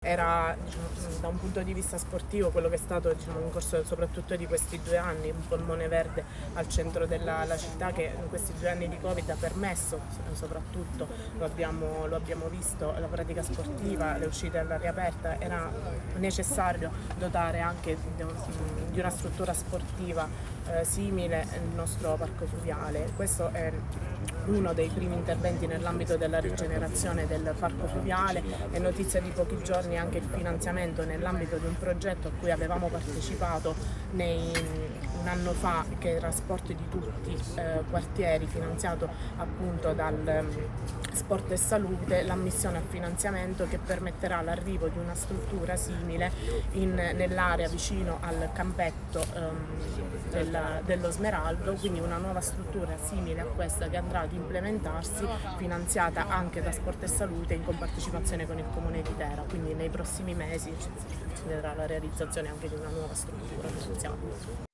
Era, da un punto di vista sportivo, quello che è stato, in corso soprattutto di questi 2 anni, un polmone verde al centro della città, che in questi 2 anni di Covid ha permesso, soprattutto lo abbiamo visto, la pratica sportiva, le uscite all'aria aperta. Era necessario dotare anche di una struttura sportiva simile il nostro parco fluviale. Questo è uno dei primi interventi nell'ambito della rigenerazione del parco fluviale. È notizia di pochi giorni anche il finanziamento nell'ambito di un progetto a cui avevamo partecipato un anno fa, che era Sport di tutti quartieri, finanziato appunto dal Sport e Salute, l'ammissione al finanziamento che permetterà l'arrivo di una struttura simile nell'area vicino al campetto dello Smeraldo, quindi una nuova struttura simile a questa che andrà ad implementarsi, finanziata anche da Sport e Salute in compartecipazione con il Comune di Tera. Quindi nei prossimi mesi si vedrà la realizzazione anche di una nuova struttura finanziata.